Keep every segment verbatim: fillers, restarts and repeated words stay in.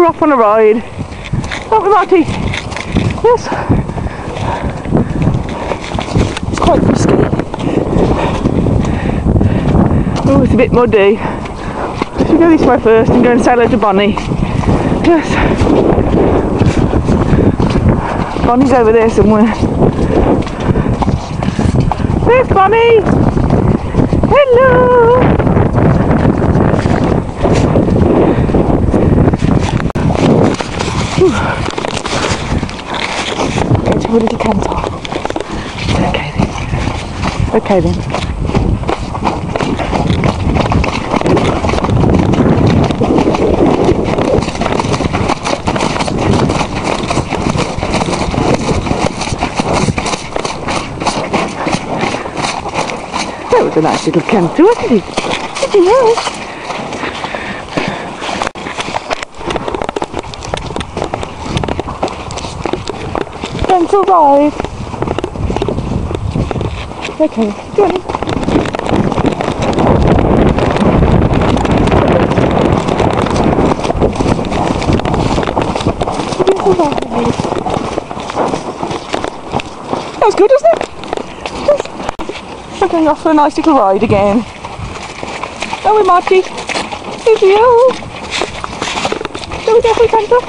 we're off on a ride. Aren't we, Marty? Yes. It's quite frisky. Oh, it's a bit muddy. Should we go this way first and go and say hello to Bonnie? Yes. Bonnie's over there somewhere. There's Bonnie! Hello! Let's have a little canter. Okay then. Okay then. That was a nice little canter, wasn't it? Did you know? Gentle ride. Okay, go on. Gentle ride. That was good, wasn't it? We're going off for a nice little ride again. Are we, Marty? Is you? Shall we go for a canter?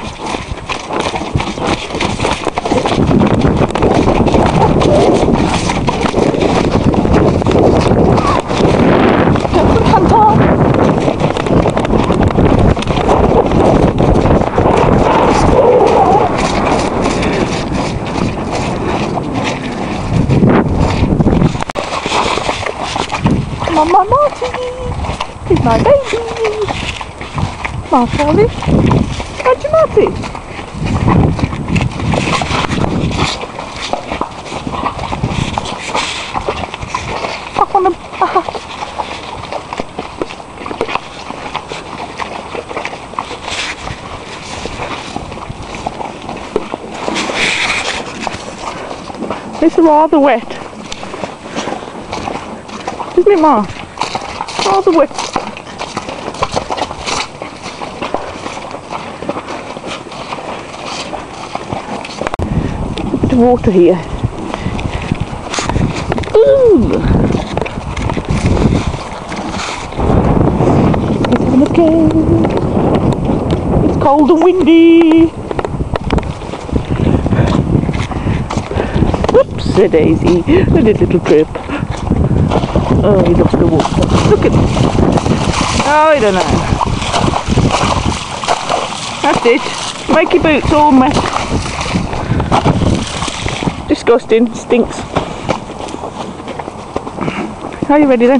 Come on, my Marty! He's my baby! Martelli! How's your Marty? Up on the... Uh, it's rather wet. Isn't it, Ma? Rather wet. A bit of water here. Ooh! Let's have a look at. It's cold and windy. Whoops, a daisy. A little trip. Oh, he loves the water. Look at it. Oh, I don't know. That's it. Make your boots all mess. Disgusting. Stinks. Are you ready then?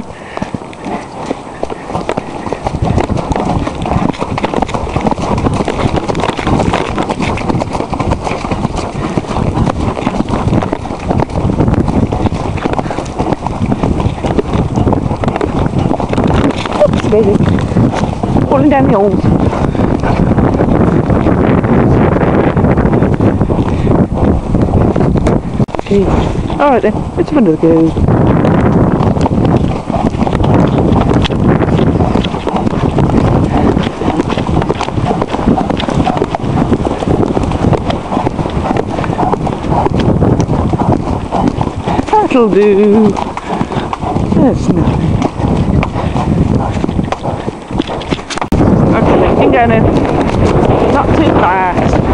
Baby, falling down the holes. Okay, alright then, let's have another go. That'll do. That's nice. Okay, keep going in. Not too fast.